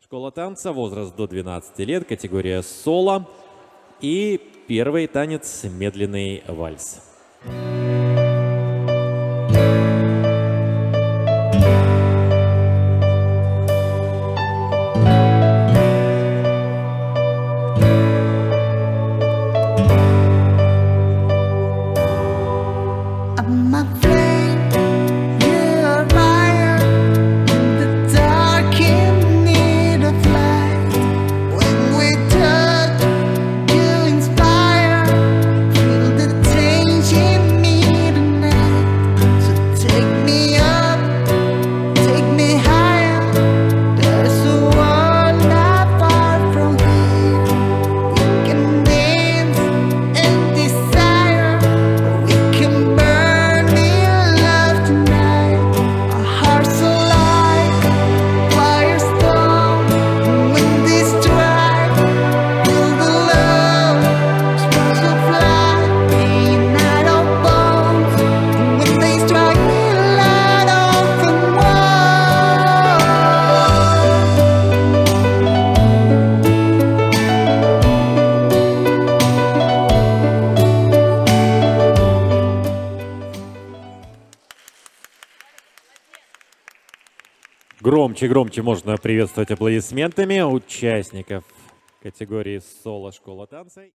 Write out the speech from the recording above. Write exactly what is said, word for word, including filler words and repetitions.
Школа танца, возраст до двенадцати лет, категория соло. И первый танец медленный вальс. Громче, громче можно приветствовать аплодисментами участников категории соло «Школа танца».